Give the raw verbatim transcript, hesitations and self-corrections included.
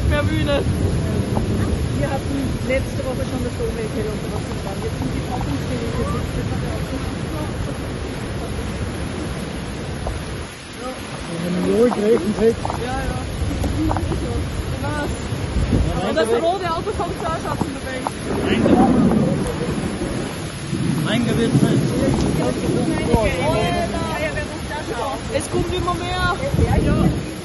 nicht mehr Bühne. Wir hatten letzte Woche schon das Dommelkeller und was das war. Jetzt sind die Packungsgeräte jetzt. Das hat er auch Wenn man ruhig reden kriegt. Ja, ja. Was? Und das rote Auto kommt da schon in der Bank. Eingewitzt. Es kommt immer mehr. Ja.